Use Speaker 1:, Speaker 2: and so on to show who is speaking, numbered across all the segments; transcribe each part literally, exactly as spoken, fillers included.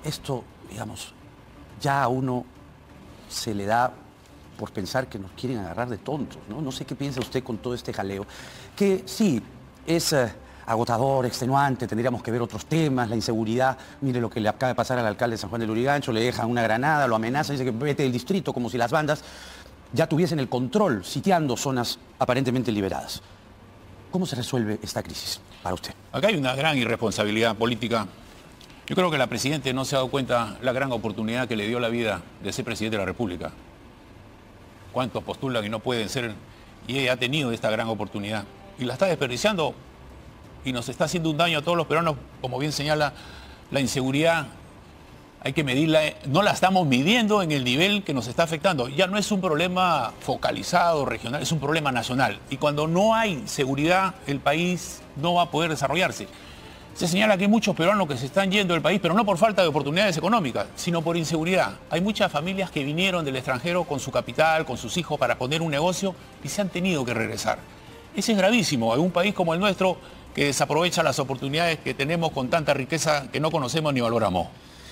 Speaker 1: esto, digamos, ya a uno se le da por pensar que nos quieren agarrar de tontos, ¿no? No sé qué piensa usted con todo este jaleo, que sí, es eh, agotador, extenuante, tendríamos que ver otros temas, la inseguridad. Mire lo que le acaba de pasar al alcalde de San Juan de Lurigancho, le dejan una granada, lo amenazan, dice que vete del distrito, como si las bandas ya tuviesen el control, sitiando zonas aparentemente liberadas. ¿Cómo se resuelve esta crisis para usted?
Speaker 2: Acá hay una gran irresponsabilidad política. Yo creo que la Presidenta no se ha dado cuenta la gran oportunidad que le dio la vida de ser Presidente de la República. ¿Cuántos postulan y no pueden ser? Y ella ha tenido esta gran oportunidad y la está desperdiciando y nos está haciendo un daño a todos los peruanos. Como bien señala, la inseguridad hay que medirla, no la estamos midiendo en el nivel que nos está afectando. Ya no es un problema focalizado, regional, es un problema nacional. Y cuando no hay seguridad, el país no va a poder desarrollarse. Se señala que hay muchos peruanos que se están yendo del país, pero no por falta de oportunidades económicas, sino por inseguridad. Hay muchas familias que vinieron del extranjero con su capital, con sus hijos para poner un negocio y se han tenido que regresar. Ese es gravísimo en un país como el nuestro, que desaprovecha las oportunidades que tenemos con tanta riqueza que no conocemos ni valoramos.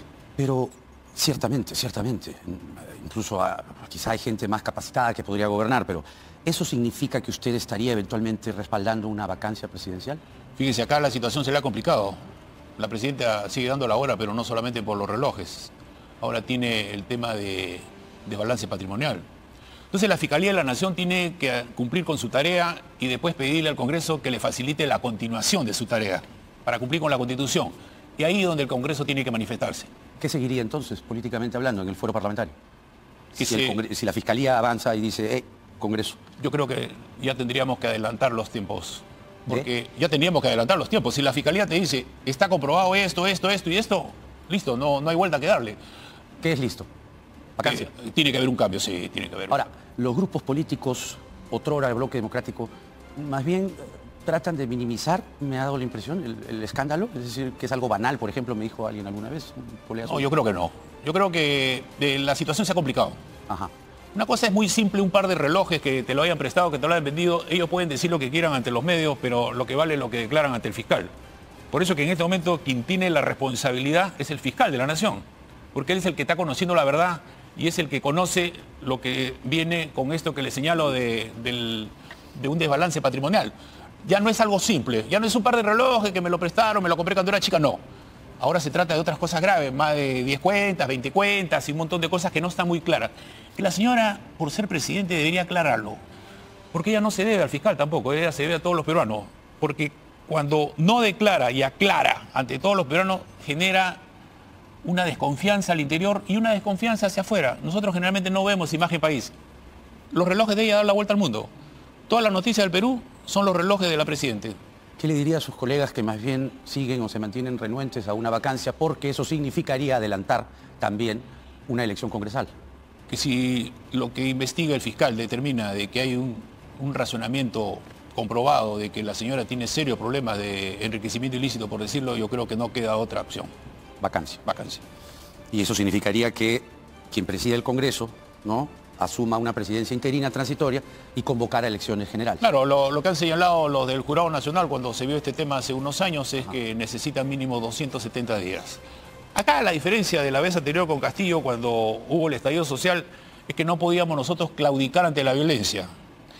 Speaker 1: Pero ciertamente, ciertamente, incluso a, quizá hay gente más capacitada que podría gobernar, pero ¿eso significa que usted estaría eventualmente respaldando una vacancia presidencial?
Speaker 2: Fíjese, acá la situación se le ha complicado. La Presidenta sigue dando la hora, pero no solamente por los relojes. Ahora tiene el tema de, de balance patrimonial. Entonces la Fiscalía de la Nación tiene que cumplir con su tarea y después pedirle al Congreso que le facilite la continuación de su tarea para cumplir con la Constitución. Y ahí es donde el Congreso tiene que manifestarse.
Speaker 1: ¿Qué seguiría entonces, políticamente hablando, en el fuero parlamentario? Si,
Speaker 2: se...
Speaker 1: el si la Fiscalía avanza y dice, eh, Congreso.
Speaker 2: Yo creo que ya tendríamos que adelantar los tiempos. Porque ¿Eh? ya tendríamos que adelantar los tiempos. Si la Fiscalía te dice, está comprobado esto, esto, esto y esto, listo, no, no hay vuelta que darle.
Speaker 1: ¿Qué es listo? Vacancia.
Speaker 2: Eh, tiene que haber un cambio, sí, tiene que haber.
Speaker 1: Ahora, los grupos políticos, otrora el bloque democrático, más bien tratan de minimizar, me ha dado la impresión, el, el escándalo, es decir, que es algo banal, por ejemplo, me dijo alguien alguna vez.
Speaker 2: No, yo creo que no. Yo creo que eh, la situación se ha complicado.
Speaker 1: Ajá.
Speaker 2: Una cosa es muy simple, un par de relojes que te lo hayan prestado, que te lo hayan vendido, ellos pueden decir lo que quieran ante los medios, pero lo que vale es lo que declaran ante el fiscal. Por eso que en este momento quien tiene la responsabilidad es el fiscal de la Nación, porque él es el que está conociendo la verdad y es el que conoce lo que viene con esto que le señalo de, del, de un desbalance patrimonial. Ya no es algo simple, ya no es un par de relojes que me lo prestaron, me lo compré cuando era chica, no. Ahora se trata de otras cosas graves, más de diez cuentas, veinte cuentas y un montón de cosas que no están muy claras. Y la señora, por ser presidente, debería aclararlo. Porque ella no se debe al fiscal tampoco, ella se debe a todos los peruanos. Porque cuando no declara y aclara ante todos los peruanos, genera una desconfianza al interior y una desconfianza hacia afuera. Nosotros generalmente no vemos imagen país. Los relojes de ella dan la vuelta al mundo. Todas las noticias del Perú son los relojes de la presidenta.
Speaker 1: ¿Qué le diría a sus colegas que más bien siguen o se mantienen renuentes a una vacancia porque eso significaría adelantar también una elección congresal?
Speaker 2: Que si lo que investiga el fiscal determina de que hay un, un razonamiento comprobado de que la señora tiene serios problemas de enriquecimiento ilícito, por decirlo, yo creo que no queda otra opción.
Speaker 1: Vacancia.
Speaker 2: Vacancia.
Speaker 1: Y eso significaría que quien preside el Congreso, ¿no?, asuma una presidencia interina transitoria y convocara elecciones generales.
Speaker 2: Claro, lo, lo que han señalado los del Jurado Nacional cuando se vio este tema hace unos años es Ajá. que necesitan mínimo doscientos setenta días. Acá la diferencia de la vez anterior con Castillo, cuando hubo el estallido social, es que no podíamos nosotros claudicar ante la violencia.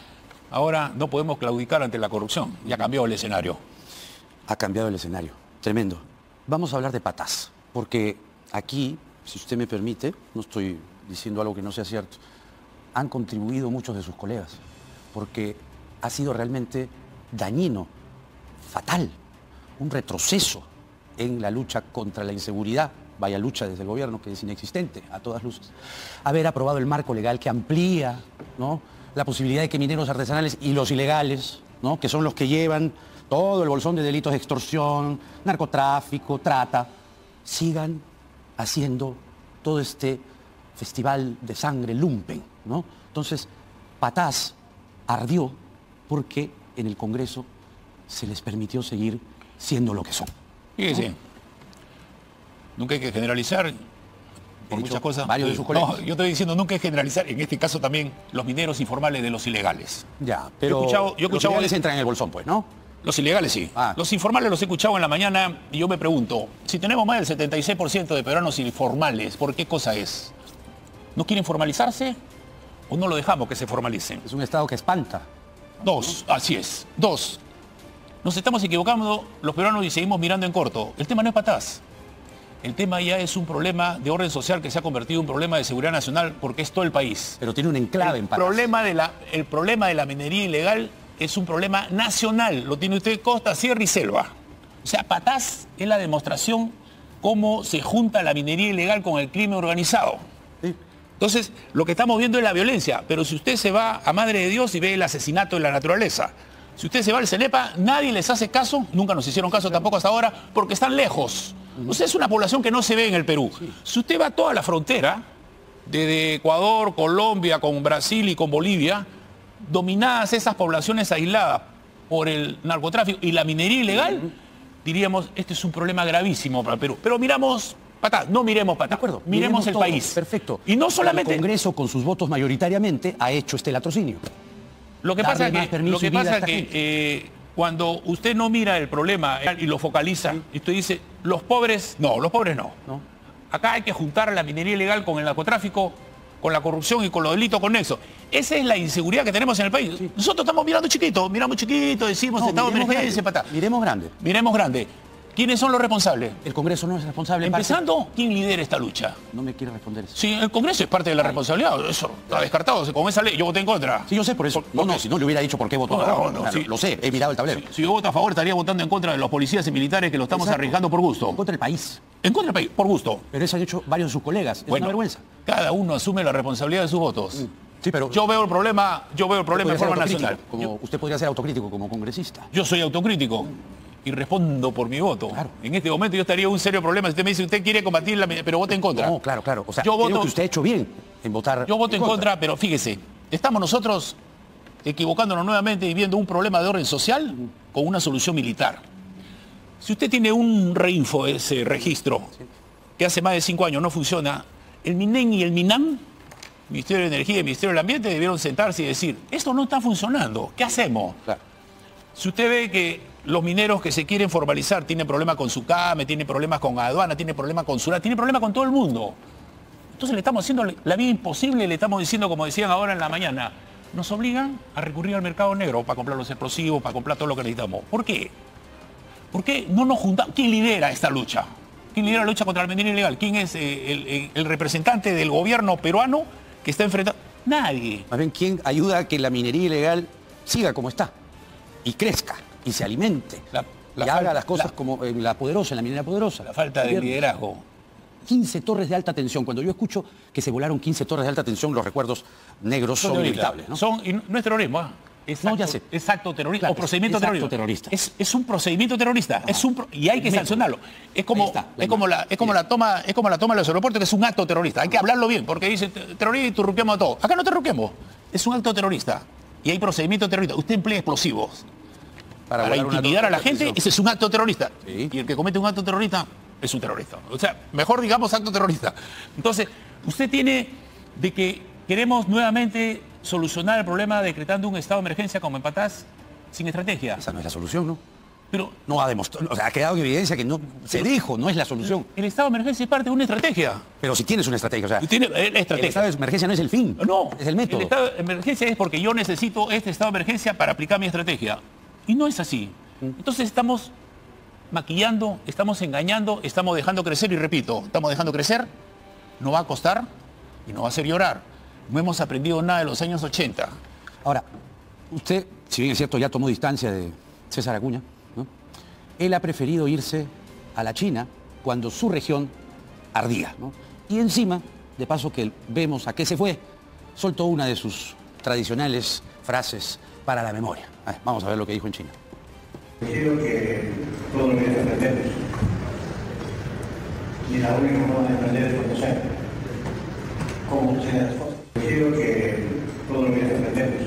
Speaker 2: Ahora no podemos claudicar ante la corrupción. Ya ha cambiado el escenario.
Speaker 1: Ha cambiado el escenario. Tremendo. Vamos a hablar de patas, porque aquí, si usted me permite, no estoy diciendo algo que no sea cierto, han contribuido muchos de sus colegas, porque ha sido realmente dañino, fatal, un retroceso en la lucha contra la inseguridad, vaya lucha desde el gobierno que es inexistente a todas luces, haber aprobado el marco legal que amplía, ¿no?, la posibilidad de que mineros artesanales y los ilegales, ¿no?, que son los que llevan todo el bolsón de delitos de extorsión, narcotráfico, trata, sigan haciendo todo este festival de sangre lumpen, ¿no? Entonces, Patás ardió porque en el Congreso se les permitió seguir siendo lo que son.
Speaker 2: Sí, sí. Nunca hay que generalizar por muchas cosas.
Speaker 1: Varios de sus colegas.
Speaker 2: No, yo estoy diciendo nunca hay que generalizar, en este caso también, los mineros informales de los ilegales.
Speaker 1: Ya, pero
Speaker 2: yo he escuchado, yo he escuchado
Speaker 1: los ilegales entran en el bolsón, pues, ¿no?
Speaker 2: Los ilegales sí.
Speaker 1: Ah.
Speaker 2: Los informales los he escuchado en la mañana y yo me pregunto, si tenemos más del setenta y seis por ciento de peruanos informales, ¿por qué cosa es? ¿No quieren formalizarse o no lo dejamos que se formalicen?
Speaker 1: Es un Estado que espanta.
Speaker 2: Dos, así es. Dos, nos estamos equivocando los peruanos y seguimos mirando en corto. El tema no es patas. El tema ya es un problema de orden social que se ha convertido en un problema de seguridad nacional porque es todo el país.
Speaker 1: Pero tiene un enclave
Speaker 2: el
Speaker 1: en Patas.
Speaker 2: Problema de la, el problema de la minería ilegal es un problema nacional. Lo tiene usted costa, sierra y selva. O sea, Patas es la demostración cómo se junta la minería ilegal con el crimen organizado.
Speaker 1: Sí.
Speaker 2: Entonces, lo que estamos viendo es la violencia. Pero si usted se va a Madre de Dios y ve el asesinato de la naturaleza, si usted se va al CENEPA, nadie les hace caso, nunca nos hicieron caso tampoco hasta ahora, porque están lejos. O sea, es una población que no se ve en el Perú.
Speaker 1: Sí.
Speaker 2: Si usted va a toda la frontera, desde Ecuador, Colombia, con Brasil y con Bolivia, dominadas esas poblaciones aisladas por el narcotráfico y la minería ilegal, diríamos, este es un problema gravísimo para el Perú. Pero miramos patas, no miremos patas,
Speaker 1: De acuerdo.
Speaker 2: miremos, miremos el
Speaker 1: todo.
Speaker 2: país.
Speaker 1: Perfecto.
Speaker 2: Y no solamente...
Speaker 1: El Congreso, con sus votos mayoritariamente, ha hecho este latrocinio.
Speaker 2: Lo que
Speaker 1: Darle
Speaker 2: pasa
Speaker 1: más
Speaker 2: que,
Speaker 1: permiso
Speaker 2: lo que,
Speaker 1: y vida a
Speaker 2: pasa
Speaker 1: esta
Speaker 2: que
Speaker 1: gente.
Speaker 2: eh, cuando usted no mira el problema y lo focaliza, y usted dice, los pobres, no, los pobres no.
Speaker 1: ¿No?
Speaker 2: Acá hay que juntar la minería ilegal con el narcotráfico, con la corrupción y con los delitos conexos. Esa es la inseguridad que tenemos en el país. Sí. Nosotros estamos mirando chiquito, miramos chiquito, decimos
Speaker 1: No,
Speaker 2: estado de
Speaker 1: miremos
Speaker 2: emergencia,
Speaker 1: grande.
Speaker 2: patá.
Speaker 1: Miremos grande.
Speaker 2: Miremos grande. ¿Quiénes son los responsables?
Speaker 1: El Congreso no es responsable.
Speaker 2: Empezando,
Speaker 1: parte...
Speaker 2: ¿quién lidera esta lucha?
Speaker 1: No me quiere responder eso.
Speaker 2: Sí, el Congreso es parte de la responsabilidad. Eso está descartado. Con esa ley yo voté en contra.
Speaker 1: Sí, yo sé, por eso.
Speaker 2: ¿Por,
Speaker 1: no,
Speaker 2: por
Speaker 1: no, si no le hubiera dicho por qué votó.
Speaker 2: No,
Speaker 1: a favor.
Speaker 2: no, no,
Speaker 1: Claro,
Speaker 2: sí.
Speaker 1: Lo sé, he mirado el tablero.
Speaker 2: Si, si yo voto a favor, estaría votando en contra de los policías y militares que lo estamos
Speaker 1: Exacto.
Speaker 2: arriesgando por gusto.
Speaker 1: En contra del país.
Speaker 2: En contra del país, por gusto.
Speaker 1: Pero eso han hecho varios de sus colegas. Es
Speaker 2: Bueno,
Speaker 1: una vergüenza.
Speaker 2: cada uno asume la responsabilidad de sus votos.
Speaker 1: Sí, pero
Speaker 2: Yo veo el problema, yo veo el problema de
Speaker 1: podría ser
Speaker 2: forma
Speaker 1: autocrítico,
Speaker 2: nacional.
Speaker 1: Como,
Speaker 2: Yo,
Speaker 1: usted podría ser autocrítico como congresista.
Speaker 2: yo soy autocrítico y respondo por mi voto.
Speaker 1: Claro.
Speaker 2: En este momento yo estaría en un serio problema si usted me dice usted quiere combatir la pero vote en contra.
Speaker 1: No, claro, claro. O sea,
Speaker 2: Yo
Speaker 1: creo
Speaker 2: voto-
Speaker 1: que usted ha hecho bien en votar.
Speaker 2: Yo voto en contra, pero fíjese, estamos nosotros equivocándonos nuevamente y viendo un problema de orden social con una solución militar. Si usted tiene un reinfo, ese registro, que hace más de cinco años no funciona, el MINEN y el MINAM, Ministerio de Energía y Ministerio del Ambiente, debieron sentarse y decir, esto no está funcionando, ¿qué hacemos?
Speaker 1: Claro.
Speaker 2: Si usted ve que los mineros que se quieren formalizar tienen problemas con su CAME, tienen problemas con aduana, tienen problemas con SURA, tienen problemas con todo el mundo. Entonces le estamos haciendo la vida imposible, le estamos diciendo, como decían ahora en la mañana, nos obligan a recurrir al mercado negro para comprar los explosivos, para comprar todo lo que necesitamos. ¿Por qué? ¿Por qué no nos juntamos? ¿Quién lidera esta lucha? ¿Quién lidera la lucha contra la minería ilegal? ¿Quién es eh, el, el- el representante del gobierno peruano que está enfrentando? Nadie.
Speaker 1: Más bien, ¿quién ayuda a que la minería ilegal siga como está? Y crezca, y se alimente.
Speaker 2: La- la
Speaker 1: y haga
Speaker 2: falta-
Speaker 1: las cosas
Speaker 2: la-
Speaker 1: como en la poderosa, en la minería poderosa.
Speaker 2: La falta de
Speaker 1: Gobierno.
Speaker 2: liderazgo.
Speaker 1: quince torres de alta tensión. Cuando yo escucho que se volaron quince torres de alta tensión, los recuerdos negros son
Speaker 2: terroristas.
Speaker 1: inevitables, ¿no?
Speaker 2: Son, y no es terrorismo, ¿ah? Es
Speaker 1: No,
Speaker 2: acto,
Speaker 1: ya sé.
Speaker 2: es acto terrorista
Speaker 1: Claro,
Speaker 2: o procedimiento
Speaker 1: es acto
Speaker 2: terrorista.
Speaker 1: terrorista.
Speaker 2: Es, es un procedimiento terrorista. Es un pro- y hay que
Speaker 1: El método.
Speaker 2: sancionarlo. Es
Speaker 1: Ahí
Speaker 2: como,
Speaker 1: está, la
Speaker 2: es como, la, es como la toma, es como la toma de los aeropuertos, que es un acto terrorista. Hay que hablarlo bien, porque dice "Te- terrorista y turruqueamos a todo". Acá no terruquemos. Es un acto terrorista. Y hay procedimiento terrorista. Usted emplea explosivos para,
Speaker 1: volar una
Speaker 2: intimidar a la
Speaker 1: torre de
Speaker 2: gente,
Speaker 1: tensión.
Speaker 2: ese es un acto terrorista.
Speaker 1: Sí.
Speaker 2: Y el que comete un acto terrorista es un terrorista. O sea, mejor digamos acto terrorista. Entonces, usted tiene de que queremos nuevamente solucionar el problema decretando un estado de emergencia como en Patas sin estrategia.
Speaker 1: Esa no es la solución, ¿no?
Speaker 2: Pero
Speaker 1: No ha demostrado, o sea, ha quedado en evidencia que no se dijo, no es la solución.
Speaker 2: el estado de emergencia es parte de una estrategia.
Speaker 1: Pero si tienes una estrategia, o sea,
Speaker 2: Tiene eh, la
Speaker 1: el
Speaker 2: estrategia.
Speaker 1: estado de emergencia no es el fin,
Speaker 2: No,
Speaker 1: es el método.
Speaker 2: El estado de emergencia es porque yo necesito este estado de emergencia para aplicar mi estrategia. Y no es así. Entonces estamos maquillando, estamos engañando, estamos dejando crecer y repito, estamos dejando crecer, no va a costar y no va a hacer llorar. No hemos aprendido nada de los años ochenta.
Speaker 1: Ahora, usted, si bien es cierto, ya tomó distancia de César Acuña, ¿no? Él ha preferido irse a la China cuando su región ardía, ¿no? Y encima, de paso que vemos a qué se fue, soltó una de sus tradicionales frases para la memoria. A ver, vamos a ver lo que dijo en China.
Speaker 3: Quiero que todos los días aprendemos. Y la única forma de aprender es conocer cómo suceden las cosas. Quiero que todos los días aprendemos.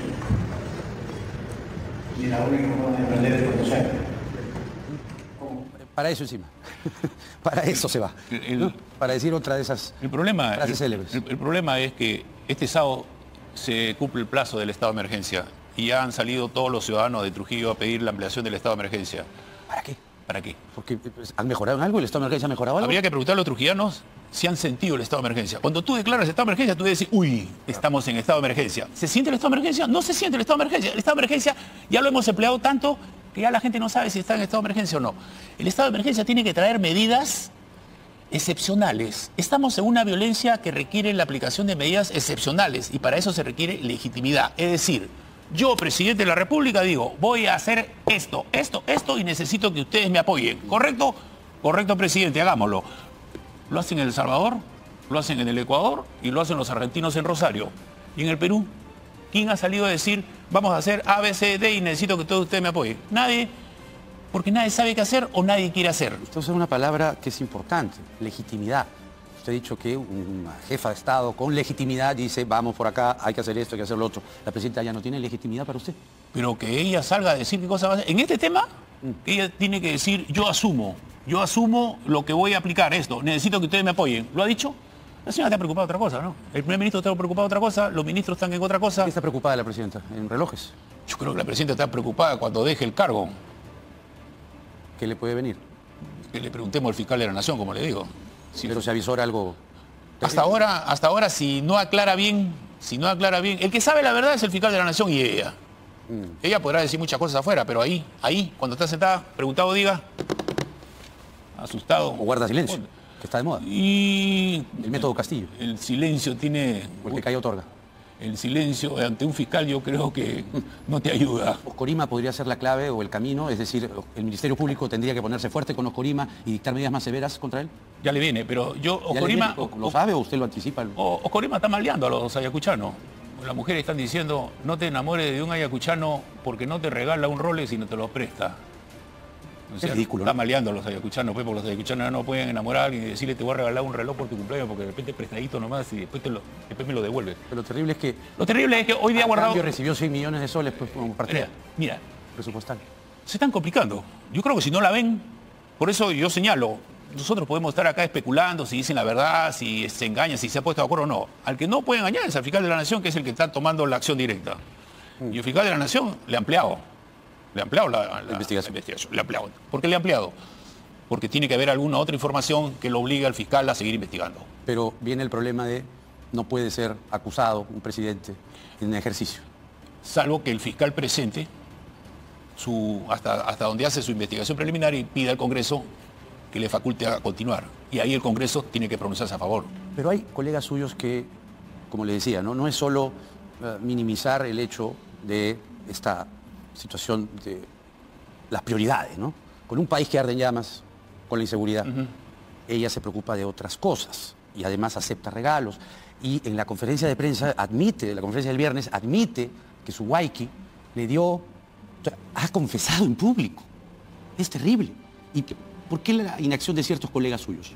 Speaker 3: Y la única forma de aprender es conocer. ¿Cómo?
Speaker 1: Para eso encima. Para eso se va.
Speaker 2: El-
Speaker 1: ¿no? Para decir otra de esas
Speaker 2: El problema,
Speaker 1: frases
Speaker 2: el,
Speaker 1: célebres.
Speaker 2: el- el problema es que este sábado se cumple el plazo del estado de emergencia y ya han salido todos los ciudadanos de Trujillo a pedir la ampliación del estado de emergencia.
Speaker 1: ¿Para qué?
Speaker 2: ¿Para qué?
Speaker 1: Porque pues, ¿han mejorado en algo? ¿El estado de emergencia ha mejorado algo?
Speaker 2: Habría que preguntar a los trujillanos si han sentido el estado de emergencia. Cuando tú declaras el estado de emergencia, tú debes decir, uy, estamos en estado de emergencia. ¿Se siente el estado de emergencia? No se siente el estado de emergencia. El estado de emergencia ya lo hemos empleado tanto que ya la gente no sabe si está en estado de emergencia o no. El estado de emergencia tiene que traer medidas excepcionales. Estamos en una violencia que requiere la aplicación de medidas excepcionales y para eso se requiere legitimidad. Es decir, yo, presidente de la República, digo, voy a hacer esto, esto, esto y necesito que ustedes me apoyen. ¿Correcto? Correcto, presidente, hagámoslo. Lo hacen en El Salvador, lo hacen en el Ecuador y lo hacen los argentinos en Rosario. ¿Y en el Perú? ¿Quién ha salido a decir, vamos a hacer A, B, C, D y necesito que todos ustedes me apoyen? Nadie, porque nadie sabe qué hacer o nadie quiere hacer.
Speaker 1: Usted usa una palabra que es importante, legitimidad. Usted ha dicho que una jefa de Estado con legitimidad dice, vamos por acá, hay que hacer esto, hay que hacer lo otro. La presidenta ya no tiene legitimidad para usted.
Speaker 2: Pero que ella salga a decir qué cosa va a hacer. En este tema, ella tiene que decir, yo asumo, yo asumo lo que voy a aplicar, esto, necesito que ustedes me apoyen. ¿Lo ha dicho? La señora está preocupada de otra cosa, ¿no? El primer ministro está preocupado de otra cosa, los ministros están en otra cosa.
Speaker 1: ¿Qué está preocupada la presidenta? ¿En relojes?
Speaker 2: Yo creo que la presidenta está preocupada cuando deje el cargo.
Speaker 1: ¿Qué le puede venir?
Speaker 2: Que le preguntemos al fiscal de la Nación, como le digo. Si
Speaker 1: Pero se avisora algo...
Speaker 2: Hasta ahora, hasta ahora, si no aclara bien, si no aclara bien, el que sabe la verdad es el fiscal de la Nación y ella. Mm. Ella podrá decir muchas cosas afuera, pero ahí, ahí, cuando está sentada, preguntado diga, asustado.
Speaker 1: O guarda silencio, que está de moda.
Speaker 2: Y
Speaker 1: el método Castillo.
Speaker 2: El silencio tiene...
Speaker 1: O el que cae otorga.
Speaker 2: El silencio ante un fiscal yo creo que no te ayuda.
Speaker 1: Oscorima podría ser la clave o el camino, es decir, el Ministerio Público tendría que ponerse fuerte con Oscorima y dictar medidas más severas contra él.
Speaker 2: Ya le viene, pero yo, Oscorima...
Speaker 1: ¿Lo, ¿Lo sabe o usted lo anticipa?
Speaker 2: O, Oscorima está maleando a los ayacuchanos. Las mujeres están diciendo, no te enamores de un ayacuchano porque no te regala un Rolex y no te lo presta. O sea,
Speaker 1: es ridículo,
Speaker 2: está
Speaker 1: ¿no?
Speaker 2: maleando a los ayacuchanos, pues, porque los ayacuchanos no pueden enamorar y decirle te voy a regalar un reloj por tu cumpleaños porque de repente prestadito nomás y después, te lo, después me lo devuelve.
Speaker 1: Pero lo terrible es que...
Speaker 2: Lo terrible es que hoy día
Speaker 1: a
Speaker 2: guardado...
Speaker 1: cambio recibió seis millones de soles pues, como partida.
Speaker 2: Mira,
Speaker 1: presupuestal.
Speaker 2: Se están complicando. Yo creo que si no la ven, por eso yo señalo, nosotros podemos estar acá especulando si dicen la verdad, si se engañan, si se ha puesto de acuerdo o no. Al que no puede engañar es al fiscal de la Nación, que es el que está tomando la acción directa. Mm. Y el fiscal de la Nación le ha ampliado. Le ha ampliado la, la, la, investigación. la investigación. Le ha ampliado. ¿Por qué le ha ampliado? Porque tiene que haber alguna otra información que lo obligue al fiscal a seguir investigando.
Speaker 1: Pero viene el problema de no puede ser acusado un presidente en ejercicio.
Speaker 2: Salvo que el fiscal presente su, hasta, hasta donde hace su investigación preliminar y pida al Congreso que le faculte a continuar. Y ahí el Congreso tiene que pronunciarse a favor.
Speaker 1: Pero hay colegas suyos que, como le decía, no, no es solo uh, minimizar el hecho de esta situación de las prioridades, ¿no? Con un país que arde en llamas, con la inseguridad, uh-huh. ella se preocupa de otras cosas y además acepta regalos. Y en la conferencia de prensa admite, en la conferencia del viernes, admite que su Waiki le dio, o sea, ha confesado en público. Es terrible. ¿Y por qué la inacción de ciertos colegas suyos?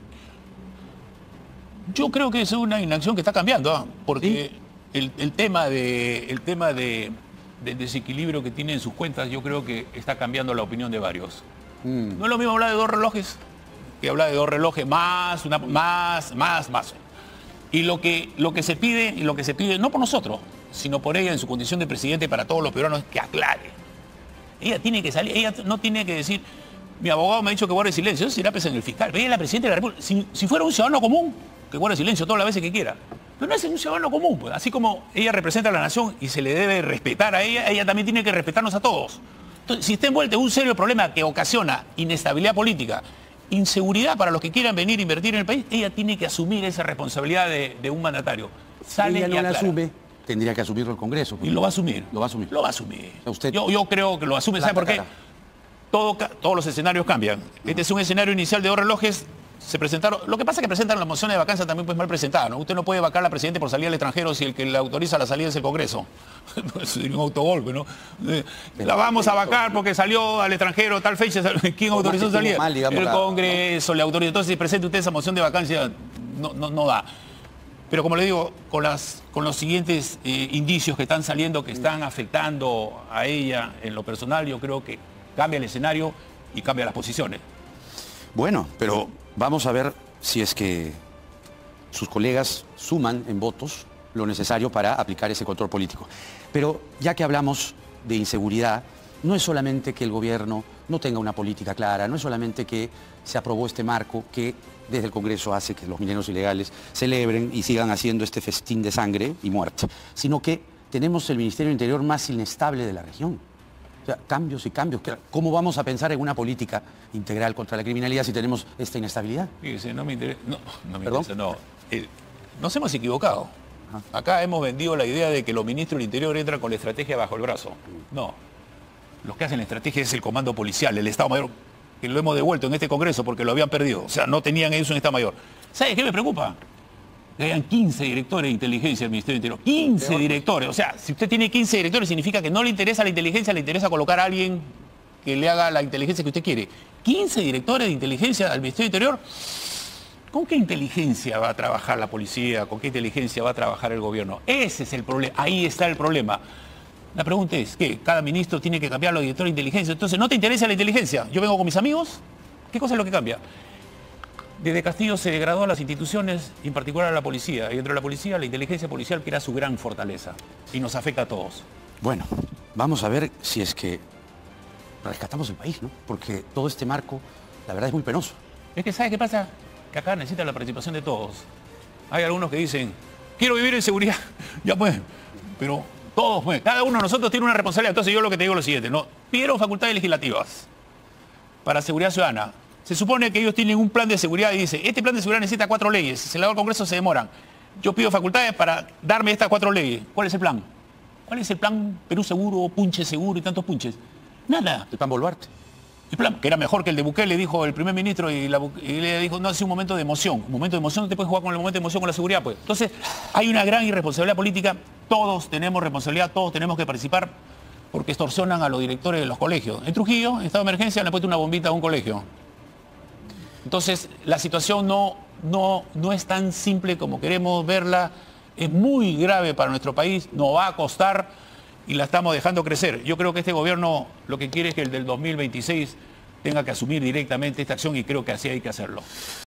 Speaker 2: Yo creo que es una inacción que está cambiando, ¿eh? Porque ¿sí? el, el tema de... El tema de del desequilibrio que tiene en sus cuentas, yo creo que está cambiando la opinión de varios. Mm. No es lo mismo hablar de dos relojes que hablar de dos relojes más, una, más, más, más. Y lo que, lo que se pide, y lo que se pide, no por nosotros, sino por ella en su condición de presidente para todos los peruanos, es que aclare. Ella tiene que salir, ella no tiene que decir, mi abogado me ha dicho que guarde silencio, eso será pues en el fiscal, pero ella es la presidenta de la República. Si, si fuera un ciudadano común, que guarde silencio todas las veces que quiera. Pero no es un ciudadano común, pues. Así como ella representa a la nación y se le debe respetar a ella, ella también tiene que respetarnos a todos. Entonces, si está envuelta en un serio problema que ocasiona inestabilidad política, inseguridad para los que quieran venir a invertir en el país, ella tiene que asumir esa responsabilidad de, de un mandatario. Sale
Speaker 1: ella no
Speaker 2: y
Speaker 1: la asume, tendría que asumirlo el Congreso.
Speaker 2: Y lo va a asumir.
Speaker 1: Lo va a asumir.
Speaker 2: Lo va a asumir.
Speaker 1: Usted
Speaker 2: yo, yo creo que lo asume. ¿Sabe por qué? Todo, todos los escenarios cambian. Uh-huh. Este es un escenario inicial de dos relojes. Se presentaron, lo que pasa es que presentan las mociones de vacancia también pues mal presentadas, ¿no? Usted no puede vacar a la presidenta por salir al extranjero si el que le autoriza la salida es el Congreso. Sería un autogolpe, ¿no? Eh, la vamos a vacar porque salió al extranjero tal fecha. ¿Quién autorizó su salida?
Speaker 1: Mal, digamos,
Speaker 2: el
Speaker 1: la,
Speaker 2: Congreso ¿no? le autoriza. Entonces, si presenta usted esa moción de vacancia, no, no, no da. Pero como le digo, con, las, con los siguientes eh, indicios que están saliendo, que están afectando a ella en lo personal, yo creo que cambia el escenario y cambia las posiciones.
Speaker 1: Bueno, pero vamos a ver si es que sus colegas suman en votos lo necesario para aplicar ese control político. Pero ya que hablamos de inseguridad no es solamente que el gobierno no tenga una política clara, no es solamente que se aprobó este marco que desde el Congreso hace que los mineros ilegales celebren y sigan haciendo este festín de sangre y muerte, sino que tenemos el Ministerio del Interior más inestable de la región. O sea, cambios y cambios. ¿Cómo vamos a pensar en una política integral contra la criminalidad si tenemos esta inestabilidad?
Speaker 2: Fíjese, no me interesa, no, no me
Speaker 1: ¿Perdón?
Speaker 2: interesa, no. Eh, nos hemos equivocado. Acá hemos vendido la idea de que los ministros del Interior entran con la estrategia bajo el brazo. No. Los que hacen la estrategia es el Comando Policial, el Estado Mayor, que lo hemos devuelto en este Congreso porque lo habían perdido. O sea, no tenían eso en Estado Mayor. ¿Sabe qué me preocupa? Que hayan quince directores de inteligencia del Ministerio del Interior. quince directores. O sea, si usted tiene quince directores, significa que no le interesa la inteligencia, le interesa colocar a alguien que le haga la inteligencia que usted quiere. quince directores de inteligencia del Ministerio del Interior. ¿Con qué inteligencia va a trabajar la policía? ¿Con qué inteligencia va a trabajar el gobierno? Ese es el problema. Ahí está el problema. La pregunta es, ¿qué? ¿Cada ministro tiene que cambiar los directores de inteligencia? Entonces, ¿no te interesa la inteligencia? ¿Yo vengo con mis amigos? ¿Qué cosa es lo que cambia? Desde Castillo se degradó a las instituciones, en particular a la policía. Y dentro de la policía, la inteligencia policial, que era su gran fortaleza. Y nos afecta a todos.
Speaker 1: Bueno, vamos a ver si es que rescatamos el país, ¿no? Porque todo este marco, la verdad, es muy penoso.
Speaker 2: Es que, ¿sabe qué pasa? Que acá necesita la participación de todos. Hay algunos que dicen, quiero vivir en seguridad. Ya pues, pero todos, pues, cada uno de nosotros tiene una responsabilidad. Entonces yo lo que te digo es lo siguiente, ¿no? Pidieron facultades legislativas para seguridad ciudadana. Se supone que ellos tienen un plan de seguridad y dice, este plan de seguridad necesita cuatro leyes. Si se le da al Congreso se demoran. Yo pido facultades para darme estas cuatro leyes. ¿Cuál es el plan? ¿Cuál es el plan Perú Seguro, Punche Seguro y tantos punches? Nada.
Speaker 1: El plan Boluarte.
Speaker 2: El plan, que era mejor que el de Bukele, dijo el primer ministro, y, la, y le dijo, no, es un momento de emoción. Un momento de emoción, no te puedes jugar con el momento de emoción con la seguridad, pues. Entonces, hay una gran irresponsabilidad política. Todos tenemos responsabilidad, todos tenemos que participar, porque extorsionan a los directores de los colegios. En Trujillo, en estado de emergencia, le han puesto una bombita a un colegio. Entonces, la situación no, no, no es tan simple como queremos verla. Es muy grave para nuestro país, nos va a costar y la estamos dejando crecer. Yo creo que este gobierno lo que quiere es que el del dos mil veintiséis tenga que asumir directamente esta acción y creo que así hay que hacerlo.